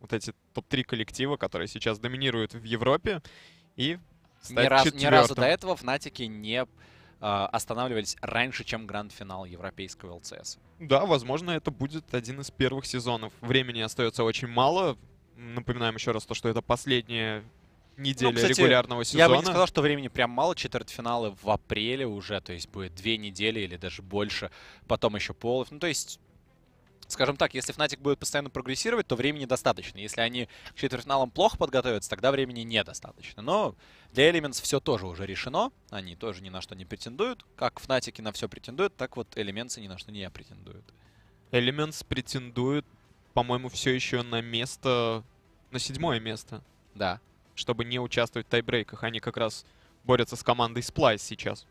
вот эти топ-3 коллектива, которые сейчас доминируют в Европе, и Ни стать разу до четвертым. этого Фнатики не останавливались раньше, чем гранд-финал европейского ЛЦС. Да, возможно, это будет один из первых сезонов. Времени остается очень мало. Напоминаем еще раз то, что это последняя неделя кстати, регулярного сезона. Я бы не сказал, что времени прям мало. Четвертьфиналы в апреле уже, то есть будет 2 недели или даже больше. Потом еще плей-офф. Ну, то есть, скажем так, если Fnatic будет постоянно прогрессировать, то времени достаточно. Если они к четвертьфиналам плохо подготовятся, тогда времени недостаточно. Но для Elements все тоже уже решено. Они тоже ни на что не претендуют. Как Fnatic на все претендуют, так вот Elements ни на что не претендуют. Elements претендует, по-моему, все еще на место, на 7-е место. Да. Чтобы не участвовать в тайбрейках. Они как раз борются с командой Splice сейчас.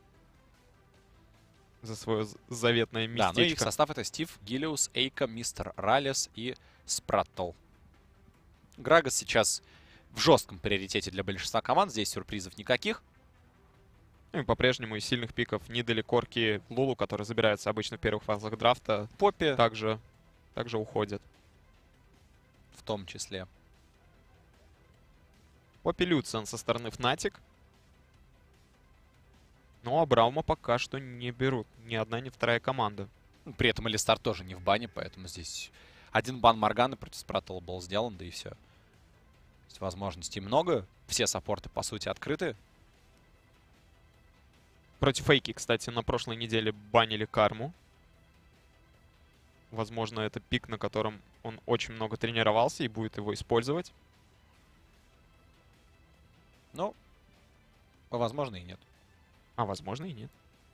За свое заветное местечко. Да, ну и их состав это Стив, Гиллиус, Эйка, Мистер Ралес и Спраттл. Грагас сейчас в жестком приоритете для большинства команд. Здесь сюрпризов никаких. Ну и по-прежнему из сильных пиков Нидали, Корки, Лулу, которые забираются обычно в первых фазах драфта, Поппи также уходят. в том числе. Поппи Люциан со стороны Fnatic. Но Абраума пока что не берут. Ни одна, ни вторая команда. При этом Алистар тоже не в бане, поэтому здесь один бан Морганы против Спраттла был сделан, да и все. Возможностей много. Все саппорты, по сути, открыты. Против Эйки, кстати, на прошлой неделе банили Карму. Возможно, это пик, на котором он очень много тренировался и будет его использовать. Ну, возможно, и нет. А возможно и нет.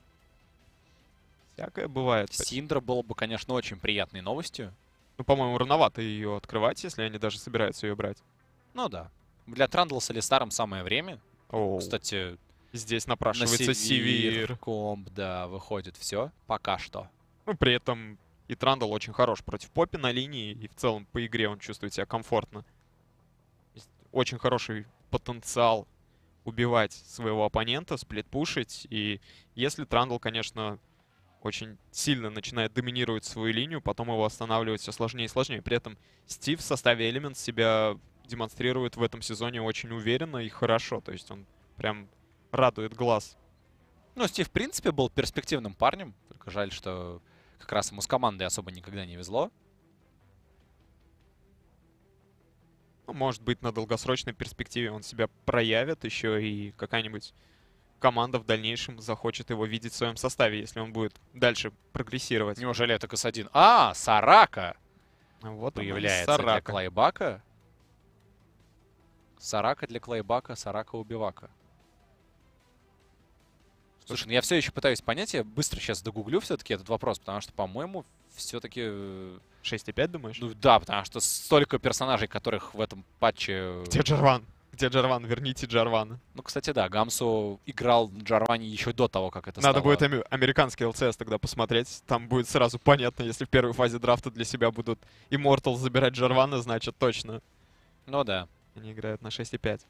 Всякое бывает. Синдра было бы, конечно, очень приятной новостью. Ну, по-моему, рановато ее открывать, если они даже собираются ее брать. Ну да. Для Трандла с Алистаром самое время. Оу. Кстати, Здесь на напрашивается Сивир. комп, да, выходит все. Пока что. Ну, при этом и Трандл очень хорош против Поппи на линии, и в целом по игре он чувствует себя комфортно. Есть очень хороший потенциал убивать своего оппонента, сплитпушить. И если Трандл, конечно, очень сильно начинает доминировать свою линию, потом его останавливать все сложнее и сложнее. При этом Стив в составе Elements себя демонстрирует в этом сезоне очень уверенно и хорошо. То есть он прям радует глаз. Ну, Стив, в принципе, был перспективным парнем. Только жаль, что как раз ему с командой особо никогда не везло. Ну, может быть, на долгосрочной перспективе он себя проявит еще, и какая-нибудь команда в дальнейшем захочет его видеть в своем составе, если он будет дальше прогрессировать. Неужели это КС-1? А, Сарака Вот появляется для Клайбака. Сарака для Клайбака, Сарака убивака. Слушай, ну я все еще пытаюсь понять, я быстро сейчас догуглю все-таки этот вопрос, потому что, по-моему, все-таки... 6,5, думаешь? Ну да, потому что столько персонажей, которых в этом патче... Где Джарван? Где Джарван? Верните Джарвана. Ну, кстати, да, Гамсу играл в Джарване еще до того, как это стало. Надо будет американский ЛЦС тогда посмотреть. Там будет сразу понятно, если в первой фазе драфта для себя будут Immortal забирать Джарвана, значит точно. Ну да. Они играют на 6,5.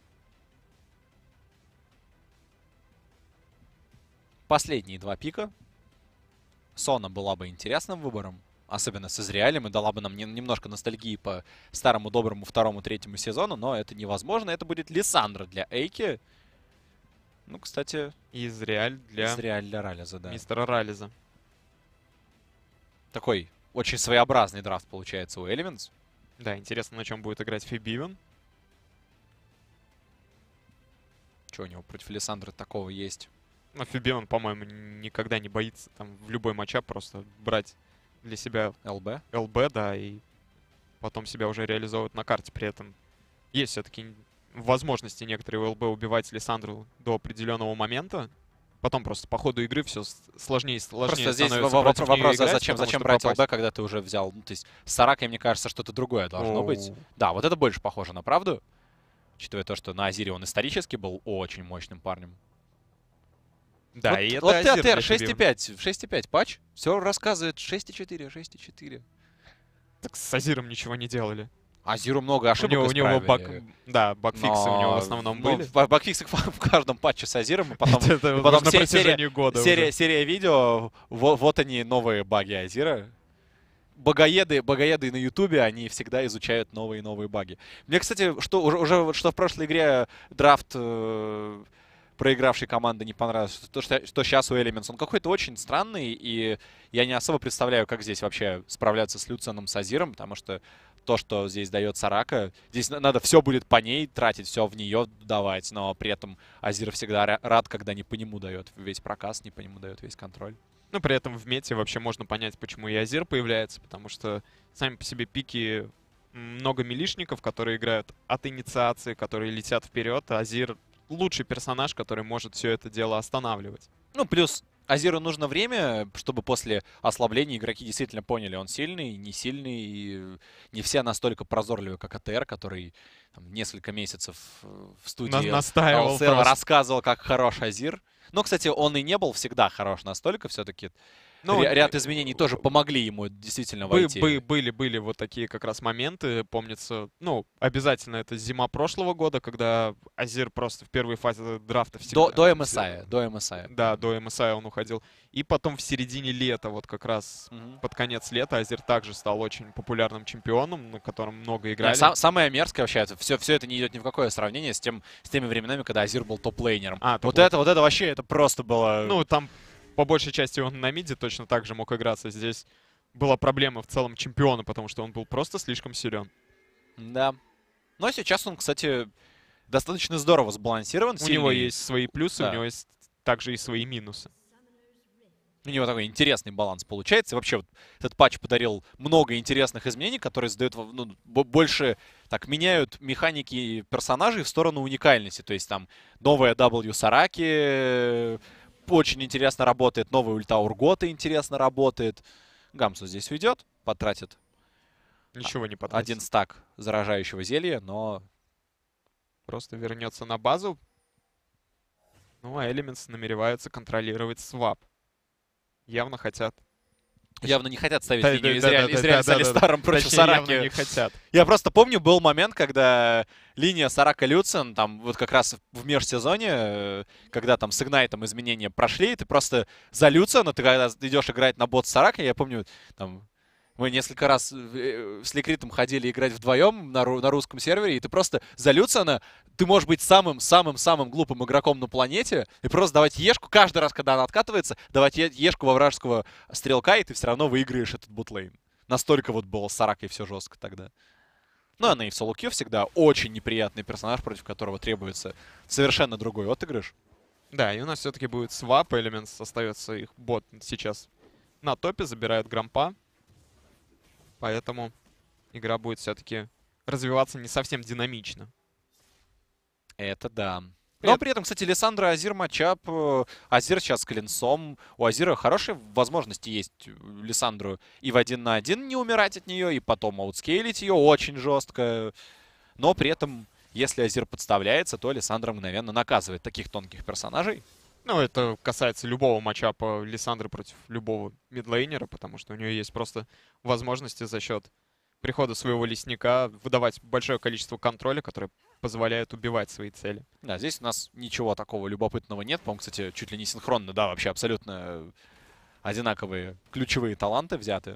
Последние два пика. Сона была бы интересным выбором. Особенно с Израилем, и дала бы нам немножко ностальгии по старому доброму второму, третьему сезону, но это невозможно. Это будет Лиссандра для Эйки. Ну, кстати... Израиль для Рализа, да. мистера Рализа. Такой очень своеобразный драфт получается у Elements. Да, интересно, на чем будет играть Фибивен. Что у него против Лиссандры такого есть? Ну, Фибивен, по-моему, никогда не боится там в любой матчап просто брать для себя ЛБ? ЛБ, да, и потом себя уже реализовывать на карте. При этом есть все-таки возможности некоторые у ЛБ убивать Лиссандру до определенного момента. Потом просто по ходу игры все сложнее и сложнее Просто здесь становится против нее вопрос, играть, зачем потому что брать попасть. ЛБ, когда ты уже взял... Ну, то есть с Саракой, мне кажется, что-то другое должно быть. Да, вот это больше похоже на правду. Учитывая то, что на Азире он исторически был очень мощным парнем. Да, вот, и это вот Азир для ТР Фибивена. 6.5 патч. Все рассказывает 6.4, 6.4. Так с Азиром ничего не делали. Азиру много ошибок У него исправили. багфиксы у него в основном были. Багфиксы в каждом патче с Азиром, и потом, Это и потом на протяжении года уже. серия видео, вот они, новые баги Азира. богоеды на Ютубе, они всегда изучают новые и новые баги. Мне, кстати, что в прошлой игре драфт проигравшей команды не понравилось, что сейчас у Elements, он какой-то очень странный, и я не особо представляю, как здесь вообще справляться с Люцианом, с Азиром, потому что то, что здесь дает Сорака, здесь надо все будет по ней тратить, все в нее давать, но при этом Азир всегда рад, когда не по нему дает весь проказ, не по нему дает весь контроль. Ну, при этом в мете вообще можно понять, почему и Азир появляется, потому что сами по себе пики много милишников, которые играют от инициации, которые летят вперед, а Азир лучший персонаж, который может все это дело останавливать. Ну, плюс Азиру нужно время, чтобы после ослабления игроки действительно поняли, он сильный, не сильный. И не все настолько прозорливы, как АТР, который там, несколько месяцев в студии настаивал рассказывал, как хорош Азир. Но, кстати, он и не был всегда хорош настолько. Все-таки ряд изменений тоже помогли ему действительно войти. Были вот такие как раз моменты, помнится. Ну, обязательно это зима прошлого года, когда Азир просто в первой фазе драфта всегда... До MSI. Да, до MSI он уходил. И потом в середине лета, вот как раз под конец лета, Азир также стал очень популярным чемпионом, на котором много играли. Самое мерзкое вообще, все это не идет ни в какое сравнение с теми временами, когда Азир был топ-лейнером. Вот это вообще, это просто было... Ну, там... По большей части он на миде точно так же мог играться. Здесь была проблема в целом чемпиона, потому что он был просто слишком силен. Да. Но сейчас он, кстати, достаточно здорово сбалансирован. У него есть свои плюсы, да. У него есть также и свои минусы. У него такой интересный баланс получается. И вообще вот этот патч подарил много интересных изменений, которые задают, больше так меняют механики персонажей в сторону уникальности. То есть там новая W Сараки очень интересно работает. Новый ульта Ургота интересно работает. Гамсу здесь уйдет, потратит. Ничего не потратит. 1 стак заражающего зелья, но... Просто вернется на базу. Ну, а Elements намереваются контролировать свап. Явно хотят. Явно не хотят ставить линию Израиль с Алистаром против Сараки. Явно не хотят. Я просто помню, был момент, когда линия Сарака-Люциан, там вот как раз в межсезоне, когда там с Игнайтом изменения прошли, ты просто за Люциана, ты когда идешь играть на бот Сарака, я помню, там мы несколько раз с Ликритом ходили играть вдвоем на русском сервере, и ты просто за Люциана, ты можешь быть самым-самым-самым глупым игроком на планете, и просто давать ешку, каждый раз, когда она откатывается, давать ешку во вражеского стрелка, и ты все равно выиграешь этот ботлейн. Настолько вот было с Саракой все жестко тогда. Ну, она и в соло-кью всегда очень неприятный персонаж, против которого требуется совершенно другой отыгрыш. Да, и у нас все-таки будет свап, Elements остается их бот сейчас на топе, забирает Грампа. Поэтому игра будет все-таки развиваться не совсем динамично. Это да. Но при этом, кстати, Лиссандра Азир матчап. Азир сейчас с клинцом. У Азира хорошие возможности есть Лиссандру и в 1 на 1 не умирать от нее, и потом аутскейлить ее очень жестко. Но при этом, если Азир подставляется, то Лиссандра мгновенно наказывает таких тонких персонажей. Ну, это касается любого матчапа Лиссандры против любого мидлейнера, потому что у нее есть просто возможности за счет прихода своего лесника выдавать большое количество контроля, которое позволяет убивать свои цели. Да, здесь у нас ничего такого любопытного нет. По-моему, кстати, чуть ли не синхронно, да, вообще абсолютно одинаковые ключевые таланты взяты.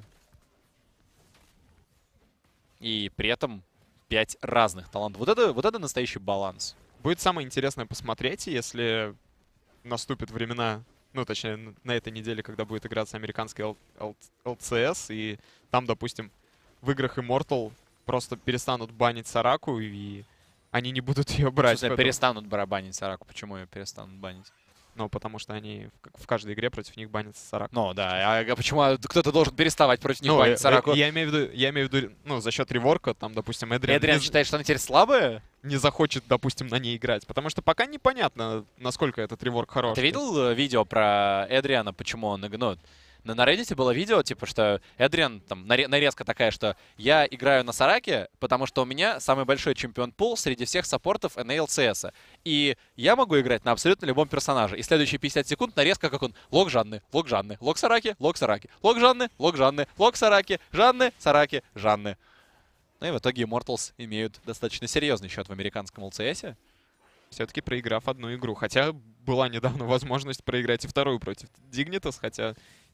И при этом 5 разных талантов. Вот это настоящий баланс. Будет самое интересное посмотреть, если наступят времена, ну, точнее, на этой неделе, когда будет играться американский LCS, и там, допустим, в играх Immortal просто перестанут банить Сараку, и они не будут ее брать. Перестанут барабанить Сараку. Почему ее перестанут банить? Ну, потому что они в каждой игре против них банятся Сараку. Ну, да. А почему кто-то должен переставать против них банить Сараку? Я имею в виду, ну, за счет реворка, там, допустим, Эдриан считает, что она теперь слабая? Не захочет, допустим, на ней играть. Потому что пока непонятно, насколько этот реворк хороший. Ты видел видео про Эдриана, почему он... Ну, на Reddit было видео, типа, что Эдриан, там, нарезка такая, что я играю на Сараке, потому что у меня самый большой чемпион-пул среди всех саппортов NALCS. И я могу играть на абсолютно любом персонаже. И следующие 50 секунд нарезка, как он лог Жанны, лог Жанны, лог Сараки, лог Сараки, лог Жанны, лог Жанны, лог Сараки, Жанны, Сараки, Жанны. Ну и в итоге Immortals имеют достаточно серьезный счет в американском LCS. Все-таки проиграв одну игру. Хотя была недавно возможность проиграть и вторую против Dignitas, хотя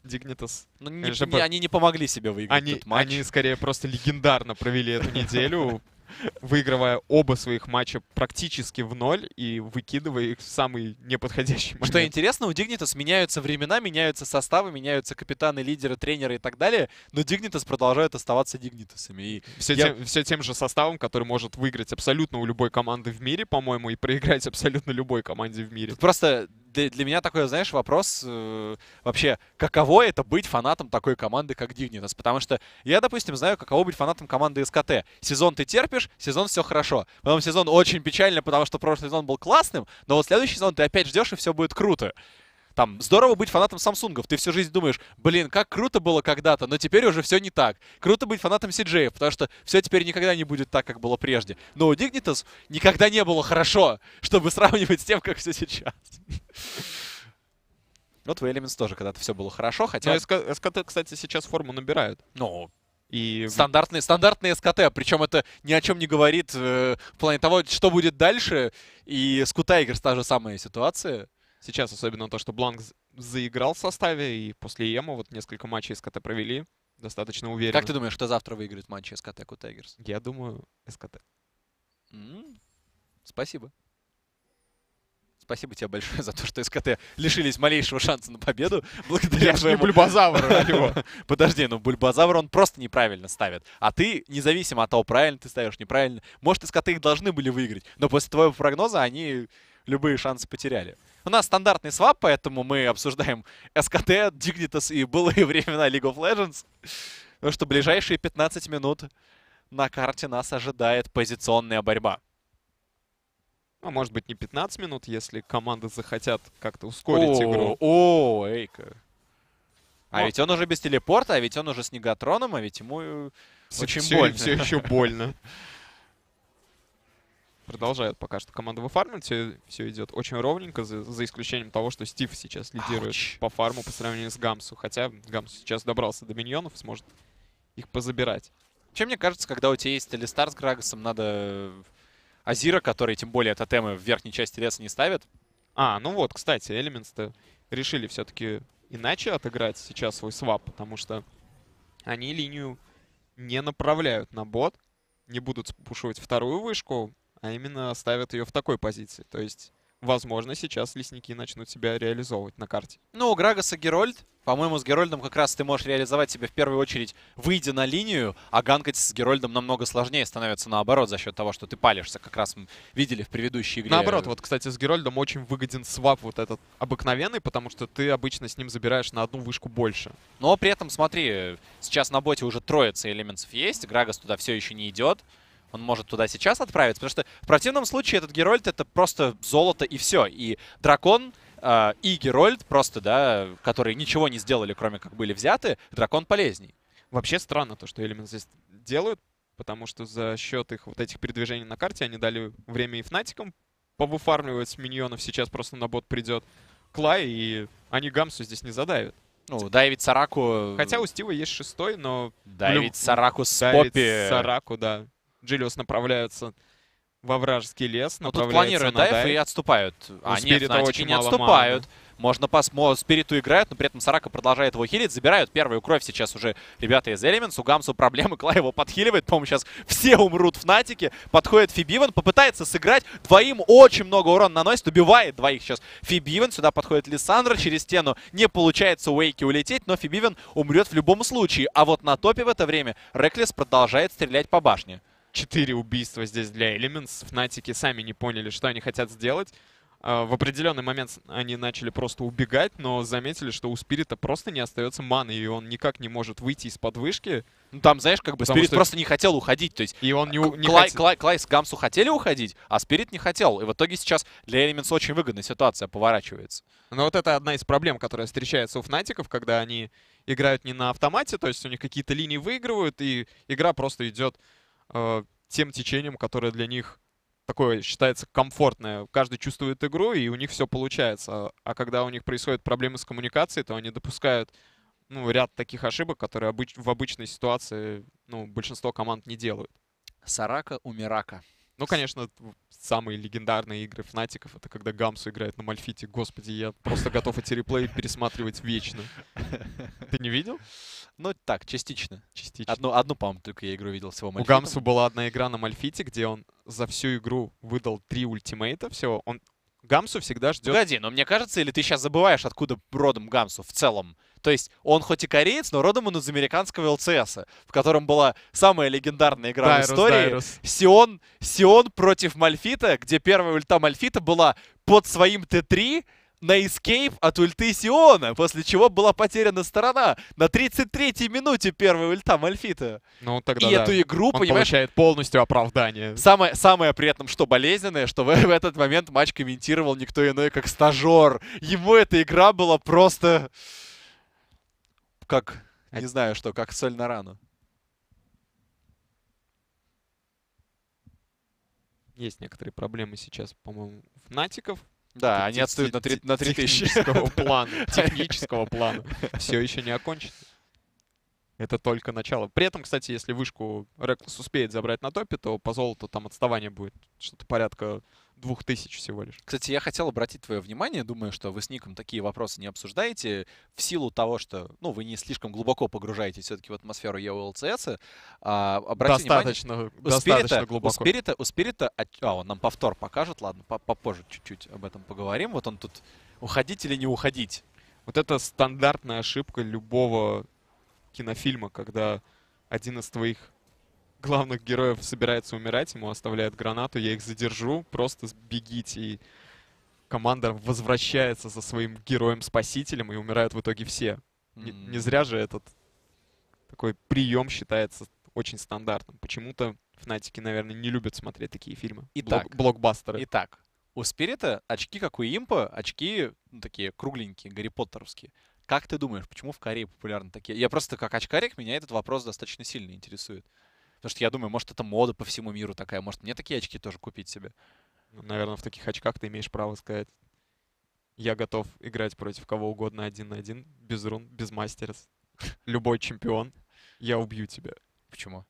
Dignitas. Ну, Конечно, бы- они не помогли себе выиграть Они, этот матч. они скорее просто легендарно провели эту неделю, выигрывая оба своих матча практически в ноль и выкидывая их в самый неподходящий момент. Что интересно, у Dignitas меняются времена, меняются составы, меняются капитаны, лидеры, тренеры и так далее, но Dignitas продолжают оставаться Dignitas'ами. И Все тем же составом, который может выиграть абсолютно у любой команды в мире, по-моему, и проиграть абсолютно любой команде в мире. тут просто для меня такой, знаешь, вопрос вообще, каково это быть фанатом такой команды, как Dignitas? Потому что я, допустим, знаю, каково быть фанатом команды СКТ. Сезон ты терпишь, сезон все хорошо. Потом сезон очень печально, потому что прошлый сезон был классным, но вот следующий сезон ты опять ждешь, и все будет круто. Там, здорово быть фанатом Самсунгов. Ты всю жизнь думаешь, блин, как круто было когда-то, но теперь уже все не так. Круто быть фанатом CJ, потому что все теперь никогда не будет так, как было прежде. Но у Dignitas никогда не было хорошо, чтобы сравнивать с тем, как все сейчас. Вот у Elements тоже когда-то все было хорошо, хотя... Но СКТ, кстати, сейчас форму набирают. Ну, И стандартный СКТ, причем это ни о чем не говорит в плане того, что будет дальше. И с Q-Tigers та же самая ситуация. сейчас особенно то, что Бланк заиграл в составе, и после ЕМа вот несколько матчей СКТ провели достаточно уверенно. Как ты думаешь, кто завтра выиграет матч СКТ Q-Tigers? Я думаю, СКТ. Спасибо. Спасибо тебе большое за то, что СКТ лишились малейшего шанса на победу благодаря Я же не твоему... Бульбазавр, алло. Подожди, ну Бульбазавр он просто неправильно ставит. А ты, независимо от того, правильно ты ставишь, неправильно, может, СКТ их должны были выиграть, но после твоего прогноза они любые шансы потеряли. У нас стандартный свап, поэтому мы обсуждаем СКТ, Dignitas и былые времена League of Legends. Потому что ближайшие 15 минут на карте нас ожидает позиционная борьба. А может быть, не 15 минут, если команды захотят как-то ускорить игру. О, Эйка. А Ну. ведь он уже без телепорта, а ведь он уже с Негатроном, а ведь ему очень больно. Все еще больно. Продолжают пока что команда выфармливать. Все идет очень ровненько, за исключением того, что Стив сейчас лидирует Ауч. по фарму по сравнению с Гамсу. Хотя Гамсу сейчас добрался до миньонов, сможет их позабирать. Чем мне кажется, когда у тебя есть Алистар с Грагасом, надо Азира, который тем более тотемы в верхней части леса не ставит. Ну вот, кстати, Elements-то решили все-таки иначе отыграть сейчас свой свап, потому что они линию не направляют на бот, не будут спушивать вторую вышку, а именно ставят ее в такой позиции. То есть, возможно, сейчас лесники начнут себя реализовывать на карте. Ну, у Грагаса Герольд. По-моему, с Герольдом как раз ты можешь реализовать себя в первую очередь, выйдя на линию, а ганкать с Герольдом намного сложнее становится наоборот за счет того, что ты палишься. Как раз мы видели в предыдущей игре. Наоборот, вот, кстати, с Герольдом очень выгоден свап вот этот обыкновенный, потому что ты обычно с ним забираешь на одну вышку больше. Но при этом, смотри, сейчас на боте уже троица элементов есть, Грагас туда все еще не идет. Он может туда сейчас отправиться, потому что в противном случае этот Герольд это просто золото и все. И Дракон и Герольд просто, да, которые ничего не сделали, кроме как были взяты, Дракон полезней. Вообще странно то, что Elements здесь делают, потому что за счет их вот этих передвижений на карте они дали время и Фнатикам повыфармливать миньонов. Сейчас просто на бот придет Клай, и они Гамсу здесь не задавят. Ну, давить Сараку... Хотя у Стива есть шестой, но... Давить Сараку с давить Поппи... Сараку, да. Джилиос направляются во вражеский лес, Ну, тут направляется планируют на дайв и отступают. А нет, Спирита Фнатики очень не мало отступают. Можно Спириту играют, но при этом Сарака продолжает его хилить. Забирают первую кровь сейчас уже ребята из Elements. У Гамсу проблемы, Клай его подхиливает. По-моему, сейчас все умрут Фнатики. Подходит Фибиван, попытается сыграть. Двоим очень много урона наносит, убивает двоих сейчас Фибиван. Сюда подходит Лиссандра через стену. Не получается у Эйки улететь, но Фибиван умрет в любом случае. А вот на топе в это время Реклес продолжает стрелять по башне. 4 убийства здесь для Elements. Фнатики сами не поняли, что они хотят сделать. В определенный момент они начали просто убегать, но заметили, что у Спирита просто не остается маны, и он никак не может выйти из-под вышки. Ну, там, знаешь, как бы Потому Спирит что- просто не хотел уходить. То есть И он не Клай с Гамсу хотели уходить, а Спирит не хотел. И в итоге сейчас для Elements очень выгодная ситуация поворачивается. Но вот это одна из проблем, которая встречается у Фнатиков, когда они играют не на автомате, то есть у них какие-то линии выигрывают, и игра просто идет тем течением, которое для них такое считается комфортное. Каждый чувствует игру, и у них все получается. А когда у них происходят проблемы с коммуникацией, то они допускают ряд таких ошибок, которые в обычной ситуации большинство команд не делают. Сарака у Мирака. Ну, конечно, самые легендарные игры Фнатиков — это когда Гамсу играет на Мальфите. Господи, я просто готов эти реплеи пересматривать вечно. Ты не видел? Ну, так, частично. Частично. Одну, по-моему, только я игру видел всего У Мальфитом. Гамсу была одна игра на Мальфите, где он за всю игру выдал 3 ультимейта всего. Гамсу всегда ждет... Погоди, но мне кажется, или ты сейчас забываешь, откуда родом Гамсу в целом? То есть он хоть и кореец, но родом он из американского ЛЦС, в котором была самая легендарная игра в истории. Сион против Мальфита, где первая ульта Мальфита была под своим Т3 на эскейп от ульты Сиона, после чего была потеряна сторона. На 33-й минуте первая ульта Мальфита. Ну, тогда И да. эту игру, Он понимаешь, получает полностью оправдание. самое при этом, что болезненное, что в этот момент матч комментировал никто иной, как стажер. Ему эта игра была просто как, не знаю что, как соль на рану. Есть некоторые проблемы сейчас, по-моему, у Фнатиков. Да, они отстают на 3000. Технического плана. Все еще не окончено. Это только начало. При этом, кстати, если вышку Реклс успеет забрать на топе, то по золоту там отставание будет что-то порядка 2000 всего лишь. Кстати, я хотел обратить твое внимание, думаю, что вы с Ником такие вопросы не обсуждаете, в силу того, что, ну, вы не слишком глубоко погружаетесь все-таки в атмосферу ЕОЛЦС. Обратите Достаточно глубоко. У Спирита, он нам повтор покажет, ладно, попозже чуть-чуть об этом поговорим. Вот он тут, уходить или не уходить. Вот это стандартная ошибка любого кинофильма, когда один из твоих главных героев собирается умирать, ему оставляют гранату, я их задержу, просто бегите. И команда возвращается за своим героем-спасителем, и умирают в итоге все. Не зря же этот такой прием считается очень стандартным. Почему-то Фнатики, наверное, не любят смотреть такие фильмы. Блокбастеры. Итак, у Спирита очки, как у Импа, очки такие кругленькие, Гарри Поттеровские. Как ты думаешь, почему в Корее популярны такие? Я просто как очкарик, меня этот вопрос достаточно сильно интересует. Потому что я думаю, может, это мода по всему миру такая. Может, мне такие очки тоже купить себе? Ну, наверное, в таких очках ты имеешь право сказать: я готов играть против кого угодно 1 на 1, без рун, без мастерс. Любой чемпион, я убью тебя. Почему?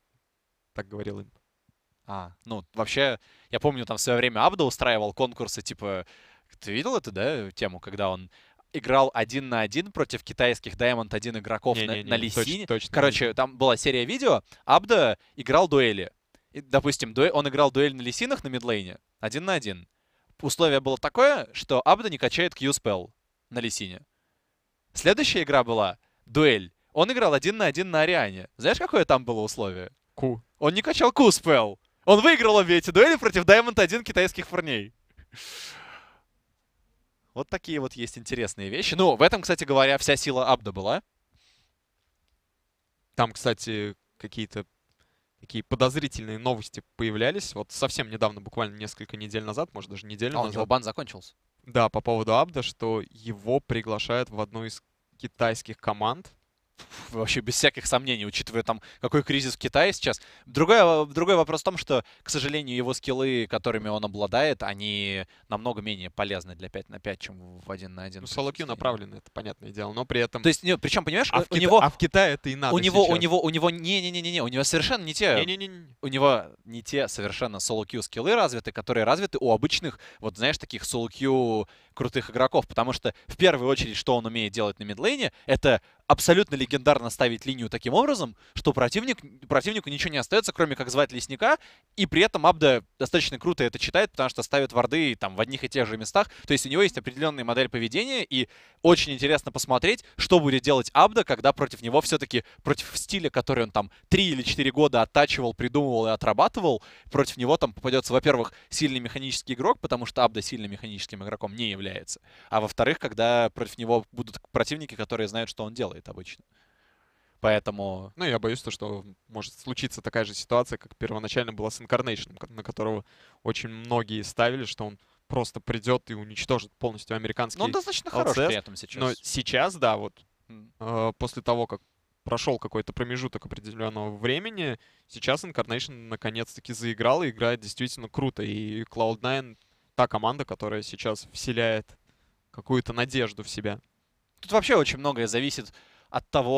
Так говорил им. Ну, вообще, я помню, там в свое время Абда устраивал конкурсы, типа... Ты видел эту, да, тему, когда он играл 1 на 1 против китайских Diamond 1 игроков на Лисине? Точно. Короче, там была серия видео, Абда играл дуэли. И, допустим, он играл дуэль на Лисинах на мидлейне 1 на 1. Условие было такое, что Абда не качает Q-спелл на Лисине. Следующая игра была дуэль. Он играл 1 на 1 на Ариане. Знаешь, какое там было условие? Q. Он не качал Q-спелл. Он выиграл обе эти дуэли против Diamond 1 китайских парней. Вот такие вот есть интересные вещи. Ну, в этом, кстати говоря, вся сила Абда была. Там, кстати, какие-то такие подозрительные новости появлялись. Вот совсем недавно, буквально несколько недель назад, может, даже неделю назад. У него бан закончился. Да, по поводу Абда, что его приглашают в одну из китайских команд. Вообще без всяких сомнений, учитывая там, какой кризис в Китае сейчас. Другой вопрос в том, что, к сожалению, его скиллы, которыми он обладает, они намного менее полезны для 5 на 5, чем в 1 на 1. Ну, соло-кью направлены, это понятное дело, но при этом... То есть, причем, понимаешь, у него... в Китае это и надо у него не-не-не, у него совершенно не те... У него не те совершенно соло-кью скиллы развиты, которые развиты у обычных, вот знаешь, таких соло-кью крутых игроков, потому что в первую очередь, что он умеет делать на мидлейне, это абсолютно легендарно ставить линию таким образом, что противнику ничего не остается, кроме как звать лесника, и при этом Абда достаточно круто это читает, потому что ставит варды там в одних и тех же местах. То есть у него есть определенная модель поведения, и очень интересно посмотреть, что будет делать Абда, когда против него все-таки, против стиля, который он там 3 или 4 года оттачивал, придумывал и отрабатывал, против него там попадется, во-первых, сильный механический игрок, потому что Абда сильным механическим игроком не является. А во-вторых, когда против него будут противники, которые знают, что он делает обычно. Поэтому... Ну, я боюсь, что может случиться такая же ситуация, как первоначально была с Incarnation, на которого очень многие ставили, что он просто придет и уничтожит полностью американский. Но он достаточно хорош при этом сейчас. Но сейчас, да, вот после того, как прошел какой-то промежуток определенного времени, сейчас Incarnation наконец-таки заиграл и играет действительно круто. И Cloud9 та команда, которая сейчас вселяет какую-то надежду в себя. Тут вообще очень многое зависит от того,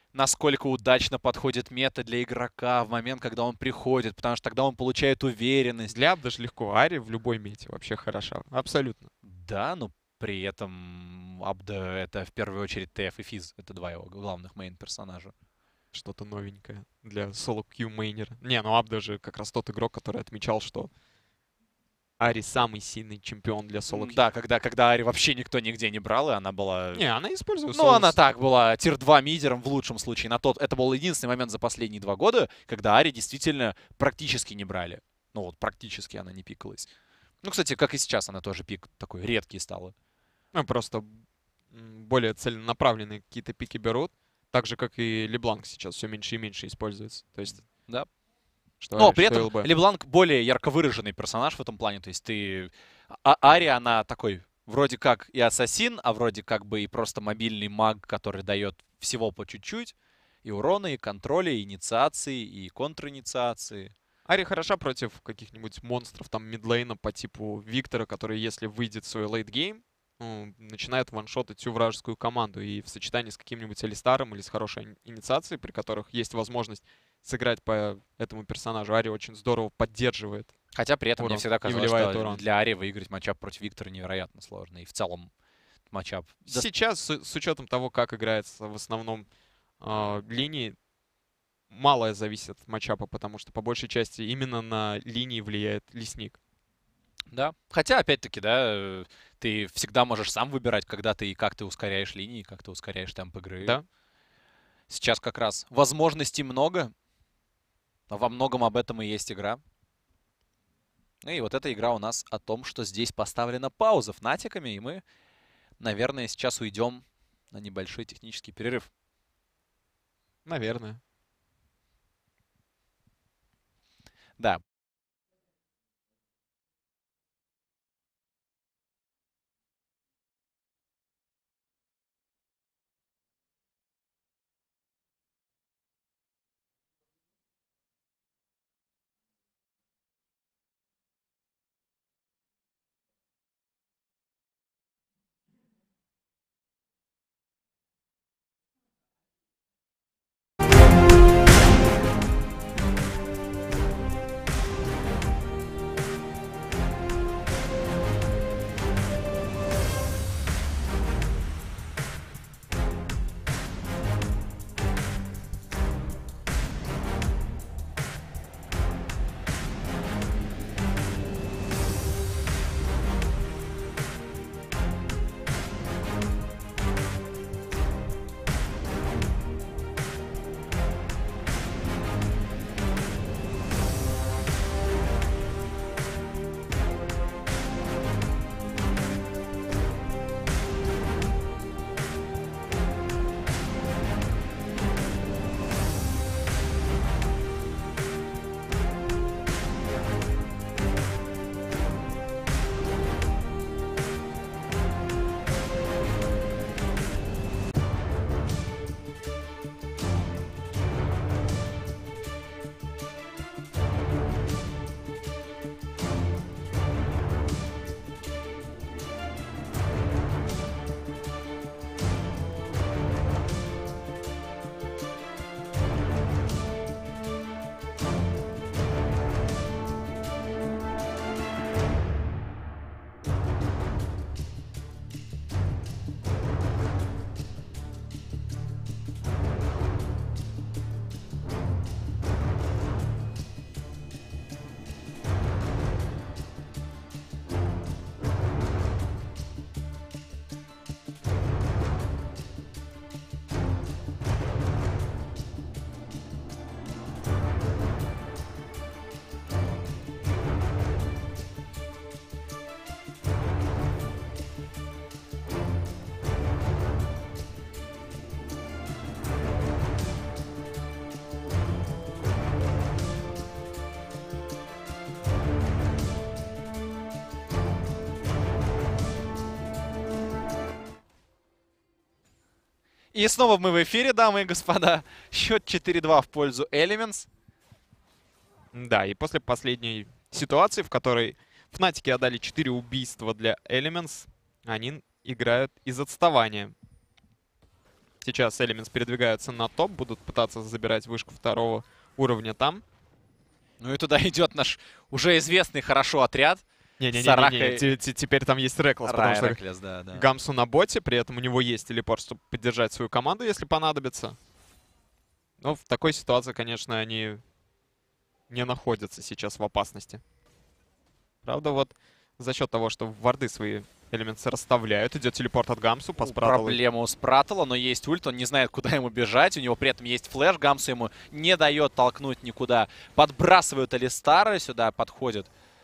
насколько удачно подходит мета для игрока в момент, когда он приходит, потому что тогда он получает уверенность. Для Абда же легко. Ари в любой мете вообще хороша. Абсолютно. Да, но при этом Абда — это в первую очередь ТФ и Физ. Это два его главных мейн-персонажа. Что-то новенькое для соло-кью мейнера. Не, ну Абда же как раз тот игрок, который отмечал, что Ари самый сильный чемпион для соло-кью. Да, когда Ари вообще никто нигде не брал, и она была... Не, она использует Ну, она так была тир-2 мидером в лучшем случае. Это был единственный момент за последние 2 года, когда Ари действительно практически не брали. Ну вот, практически она не пикалась. Ну, кстати, как и сейчас, она тоже пик такой редкий стала. Ну, просто более целенаправленные какие-то пики берут. Так же, как и Лебланк сейчас все меньше и меньше используется. То есть, Да. что Но Ари, при что этом ЛБ. Лебланк более ярко выраженный персонаж в этом плане. То есть ты... Ари, она такой вроде как и ассасин, а вроде как бы и просто мобильный маг, который дает всего по чуть-чуть. И урона, и контроля, и инициации, и контринициации. Ари хороша против каких-нибудь монстров, там, мидлейна по типу Виктора, который, если выйдет в свой лейтгейм, начинает ваншотать всю вражескую команду. И в сочетании с каким-нибудь Алистаром или с хорошей инициацией, при которых есть возможность сыграть по этому персонажу, Ари очень здорово поддерживает. Хотя при этом Урон. мне всегда И казалось, вливает что урон. для Ари выиграть матчап против Виктора невероятно сложно. И в целом матчап... Сейчас, с учетом того, как играется в основном линии, малое зависит от матчапа, потому что по большей части именно на линии влияет лесник. Да. Хотя, опять-таки, да, ты всегда можешь сам выбирать, когда ты и как ты ускоряешь линии, как ты ускоряешь темп игры. Да. Сейчас как раз возможностей много. Но во многом об этом и есть игра. И вот эта игра у нас о том, что здесь поставлена пауза фнатиками, и мы, наверное, сейчас уйдем на небольшой технический перерыв. Наверное. Да. И снова мы в эфире, дамы и господа. Счет 4-2 в пользу Elements. Да, и после последней ситуации, в которой Фнатики отдали 4 убийства для Elements, они играют из отставания. Сейчас Elements передвигаются на топ, будут пытаться забирать вышку второго уровня там. Ну и туда идет наш уже известный хорошо отряд. Не-не-не, теперь там есть Реклс, потому что Реклес, да. Гамсу на боте, при этом у него есть телепорт, чтобы поддержать свою команду, если понадобится. Но в такой ситуации, конечно, они не находятся сейчас в опасности. Правда, вот за счет того, что варды свои Elements расставляют, идет телепорт от Гамсу по Спраттлу. Проблема у Спраттла, но есть ульт, он не знает, куда ему бежать. У него при этом есть флэш, Гамсу ему не дает толкнуть никуда. Подбрасывают Алистара, сюда подходит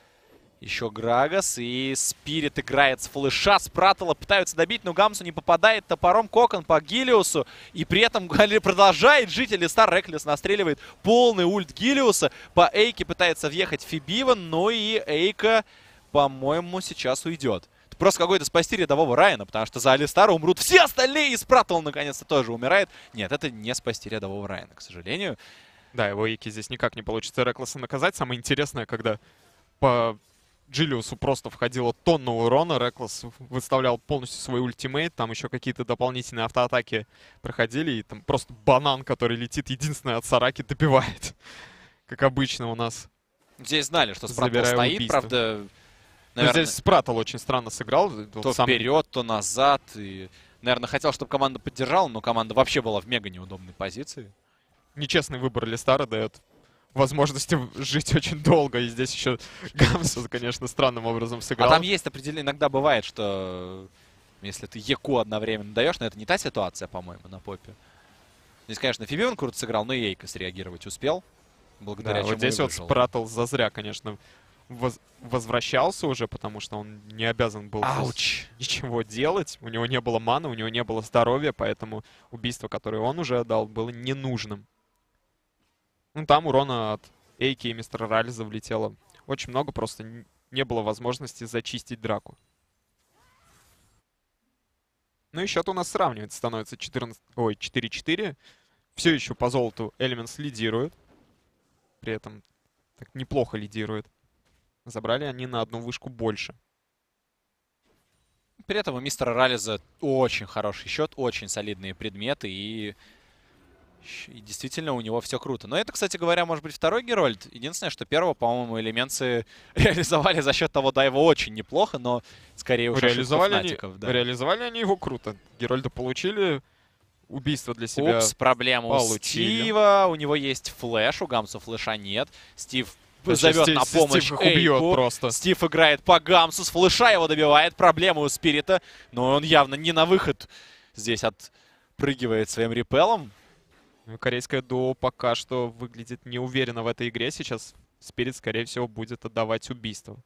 еще Грагас, и Спирит играет с флеша. Спраттла пытаются добить, но Гамсу не попадает топором. Кокон по Гилиусу, и при этом продолжает жить Алистар. Реклес настреливает полный ульт Гилиуса. По Эйке пытается въехать Фибиван, но и Эйка, по-моему, сейчас уйдет. Просто какой-то спасти рядового Райана, потому что за Алистара умрут все остальные, и Спраттл наконец-то тоже умирает. Нет, это не спасти рядового Райана, к сожалению. Да, его Эйки здесь никак не получится Реклеса наказать. Самое интересное, когда по Джилиусу просто входила тонна урона, Реклес выставлял полностью свой ультимейт, там еще какие-то дополнительные автоатаки проходили, и там просто банан, который летит, единственное от Сараки, добивает. Как обычно у нас. Здесь знали, что Спраттл стоит, убийство. правда... Наверное, здесь Спраттл очень странно сыграл. То вперед, то назад. И, наверное, хотел, чтобы команда поддержала, но команда вообще была в мега неудобной позиции. Нечестный выбор Листара дает возможности жить очень долго. И здесь еще Гамсу, конечно, странным образом сыграл. А там есть определенно, иногда бывает, что если ты Еку одновременно даешь, но это не та ситуация, по-моему, на попе. Здесь, конечно, Фибиван круто сыграл, но и Эйка среагировать успел. Благодаря чему вот здесь вот вышел. Спраттл зазря, конечно, возвращался уже, потому что он не обязан был ничего делать. У него не было маны, у него не было здоровья, поэтому убийство, которое он уже отдал, было ненужным. Ну, там урона от Эйки и Мистера Райлиза влетело очень много, просто не было возможности зачистить драку. Ну и счет у нас сравнивается, становится 4-4. Все еще по золоту Elements лидирует. При этом так неплохо лидирует. Забрали они на одну вышку больше. При этом у мистера Райлиза очень хороший счет, очень солидные предметы, и действительно у него все круто. Но это, кстати говоря, может быть второй Герольд. Единственное, что первого, по-моему, элементцы реализовали за счет того дайва очень неплохо, но скорее уж реализовали они его круто. Герольда получили, убийство для себя проблема у Стива. У него есть флэш, у Гамсу флэша нет. Стив зовет на помощь Эйку. Просто. Стив играет по Гамсу, с флэша его добивает. Проблема у Спирита, но он явно не на выход здесь отпрыгивает своим репелом. Корейское дуо пока что выглядит неуверенно в этой игре. Сейчас Спирит, скорее всего, будет отдавать убийство.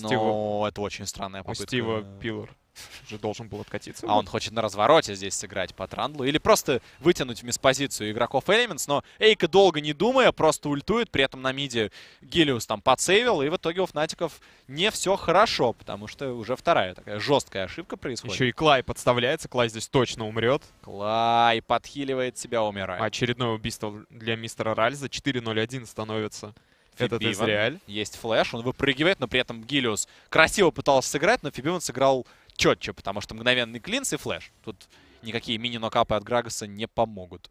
Но это очень странная попытка. У Стива Пиллар уже должен был откатиться. А он хочет на развороте здесь сыграть по Трандлу. Или просто вытянуть в миспозицию игроков Elements. Но Эйка, долго не думая, просто ультует. При этом на миде Гелиус там подсейвил. И в итоге у Фнатиков не все хорошо. Потому что уже вторая такая жесткая ошибка происходит. Еще и Клай подставляется. Клай здесь точно умрет. Клай подхиливает себя, умирает. Очередное убийство для мистера Ральза. 4-0-1 становится. Этот Израиль. Есть флэш, он выпрыгивает, но при этом Гилиус красиво пытался сыграть, но Фибиван сыграл четче, потому что мгновенный клинс и флэш. Тут никакие мини-нокапы от Грагаса не помогут.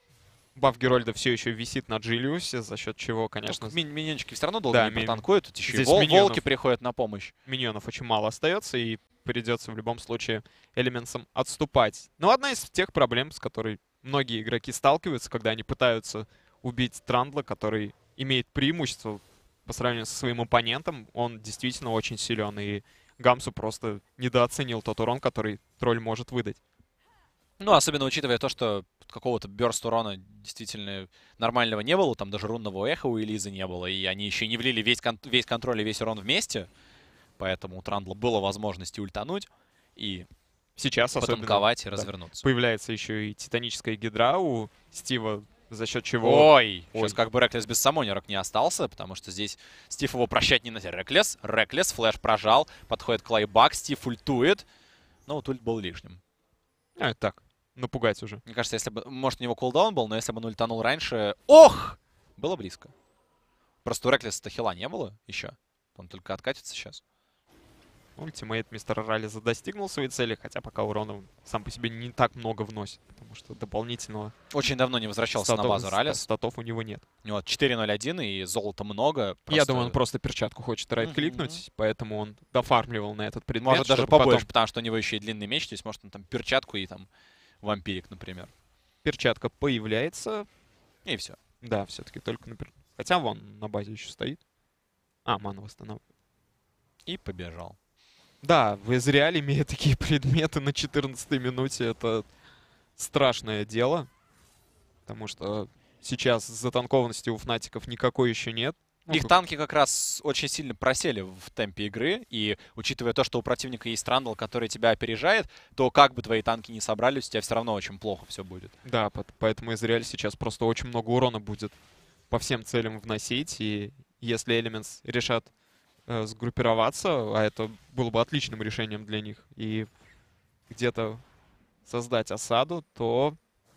Баф Герольда все еще висит на Джилиусе, за счет чего, конечно... Миньончики все равно долго не протанкуют, тут еще и волки приходят на помощь. Миньонов очень мало остается, и придется в любом случае элементам отступать. Но одна из тех проблем, с которой многие игроки сталкиваются, когда они пытаются убить Трандла, который имеет преимущество по сравнению со своим оппонентом, он действительно очень силен, и Гамсу просто недооценил тот урон, который тролль может выдать. Ну, особенно учитывая то, что какого-то бёрст урона действительно нормального не было, там даже рунного эха у Элизы не было, и они еще не влили весь контроль и весь урон вместе, поэтому у Трандла было возможности ультануть и сейчас потанковать и развернуться. Появляется еще и титаническая гидра у Стива, за счет чего... Сейчас как бы Реклес без самонерок не остался, потому что здесь Стив его прощать не надеется. Реклес, флэш прожал, подходит Клайбак, Стив ультует. Но вот ульт был лишним. Так, напугать уже. Мне кажется, если бы... Может, у него кулдаун был, но если бы он ультанул раньше... Ох! Было близко. Просто у Реклеса-то хила не было еще. Он только откатится сейчас. Ультимейт мистера Раллиза достигнул своей цели, хотя пока урона он сам по себе не так много вносит, потому что дополнительного Очень давно не возвращался на базу Раллис. статов у него нет. У него 4.01 и золота много. Я думаю, он просто перчатку хочет райт-кликнуть, поэтому он дофармливал на этот предмет. Может даже побольше, потому что у него еще и длинный меч, то есть может он там перчатку и там вампирик, например. Перчатка появляется. И все. Да, все-таки только на хотя вон на базе еще стоит. А, мана восстанавливает. И побежал. Да, в Израиле, имея такие предметы на 14-й минуте, это страшное дело. Потому что сейчас затанкованности у фнатиков никакой еще нет. Их танки как раз очень сильно просели в темпе игры, и учитывая то, что у противника есть Трандл, который тебя опережает, то как бы твои танки не собрались, у тебя все равно очень плохо все будет. Да, поэтому Израиль сейчас просто очень много урона будет по всем целям вносить, и если Elements решат сгруппироваться, а это было бы отличным решением для них, и где-то создать осаду, то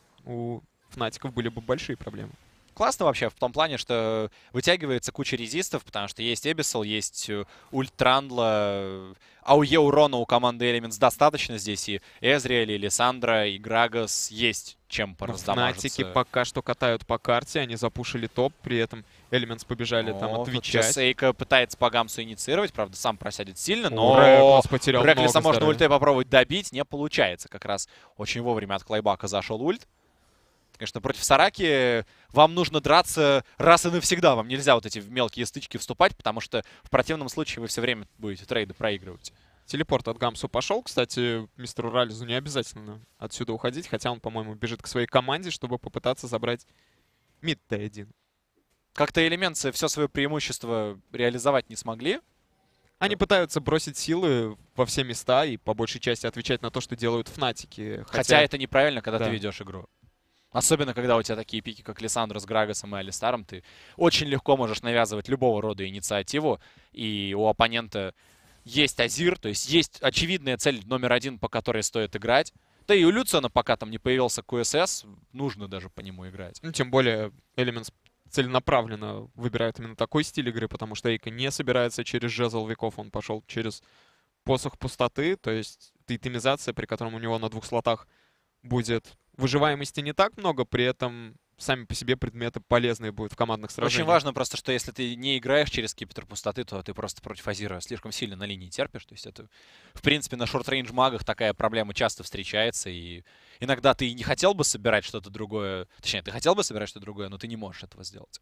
у фнатиков были бы большие проблемы. Классно вообще в том плане, что вытягивается куча резистов, потому что есть Эбиссал, есть ульт Трандла, АУЕ урона у команды Elements достаточно здесь, и Эзриэль, и Лиссандра, и Грагас есть чем пораздамажиться. Фнатики пока что катают по карте, они запушили топ, при этом Elements побежали там отвечать. Сейка пытается по Гамсу инициировать, правда, сам просядет сильно, но Реклс потерял Реклиса много можно ультой попробовать добить, не получается. Как раз очень вовремя от Клайбака зашел ульт. Конечно, против Сараки вам нужно драться раз и навсегда. Вам нельзя вот эти мелкие стычки вступать, потому что в противном случае вы все время будете трейды проигрывать. Телепорт от Гамсу пошел. Кстати, мистеру Раллизу не обязательно отсюда уходить, хотя он, по-моему, бежит к своей команде, чтобы попытаться забрать мид Т1. Как-то элементы все свое преимущество реализовать не смогли. Они пытаются бросить силы во все места и по большей части отвечать на то, что делают фнатики. Хотя это неправильно, когда да. ты ведешь игру. Особенно, когда у тебя такие пики, как Лиссандра с Грагасом и Алистаром, ты очень легко можешь навязывать любого рода инициативу, и у оппонента есть Азир, то есть есть очевидная цель номер один, по которой стоит играть. Да и у Люциана, пока там не появился QSS, нужно даже по нему играть. Ну, тем более, Elements целенаправленно выбирает именно такой стиль игры, потому что Эйка не собирается через жезл веков, он пошел через посох пустоты, то есть тотемизация, при котором у него на 2 слотах будет выживаемости не так много, при этом сами по себе предметы полезные будут в командных сражениях. Очень важно просто, что если ты не играешь через скипетр пустоты, то ты просто против Азира слишком сильно на линии терпишь. То есть это, в принципе, на шорт-рейндж магах такая проблема часто встречается. И иногда ты не хотел бы собирать что-то другое. Точнее, ты хотел бы собирать что-то другое, но ты не можешь этого сделать.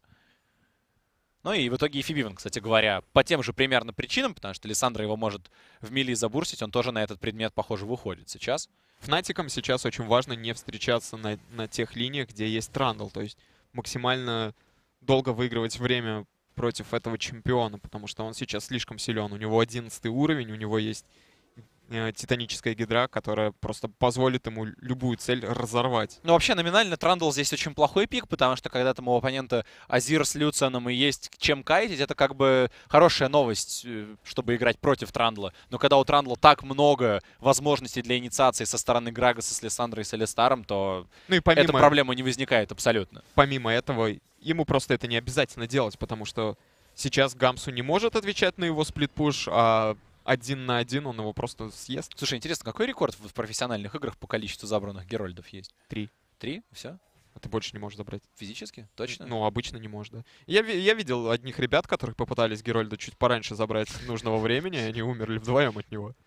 Ну и в итоге и Фибивен, кстати говоря, по тем же примерно причинам, потому что Лиссандра его может в мили забурсить, он тоже на этот предмет, похоже, выходит сейчас. Фнатикам сейчас очень важно не встречаться на тех линиях, где есть Трандл. То есть максимально долго выигрывать время против этого чемпиона, потому что он сейчас слишком силен. У него 11 уровень, у него есть титаническая гидра, которая просто позволит ему любую цель разорвать. Ну, вообще, номинально Трандл здесь очень плохой пик, потому что когда там у оппонента Азир с Люцианом и есть чем кайтить, это как бы хорошая новость, чтобы играть против Трандла. Но когда у Трандла так много возможностей для инициации со стороны Грагаса с Лиссандрой и с Алистаром, то ну и помимо, эта проблема не возникает абсолютно. Помимо этого, ему просто это не обязательно делать, потому что сейчас Гамсу не может отвечать на его сплит-пуш, а 1 на 1 он его просто съест. Слушай, интересно, какой рекорд в профессиональных играх по количеству забранных герольдов есть? 3. 3? Все? А ты больше не можешь забрать. Физически? Точно? Ну, обычно не можешь, да. Я видел одних ребят, которых попытались Герольда чуть пораньше забрать нужного времени, и они умерли вдвоем от него.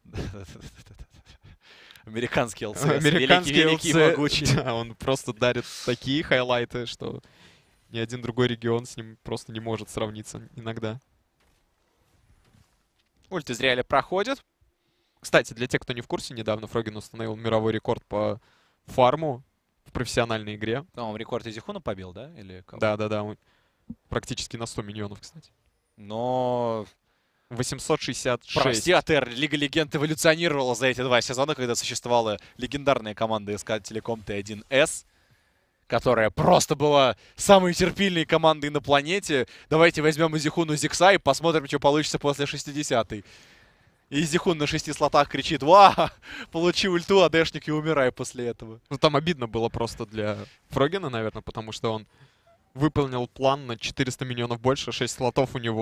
Американский ЛЦС. Американский великий, могучий. Да, он просто дарит такие хайлайты, что ни один другой регион с ним просто не может сравниться иногда. Ульт из Реаля проходит. Кстати, для тех, кто не в курсе, недавно Фроген установил мировой рекорд по фарму в профессиональной игре. Он рекорд Изихуна побил, да? Или кого? Да. Практически на 100 миньонов, кстати. Но... 866. Прости, Атер, Лига Легенд эволюционировала за эти 2 сезона, когда существовала легендарная команда СК Телеком Т1С, которая просто была самой терпильной командой на планете. Давайте возьмем Изихуну Зикса и посмотрим, что получится после 60-й. И Изихун на 6 слотах кричит: «Ва! Получи ульту, АДшник, и умирай после этого». Ну, там обидно было просто для Фрогена, наверное, потому что он выполнил план на 400 миллионов больше, 6 слотов у него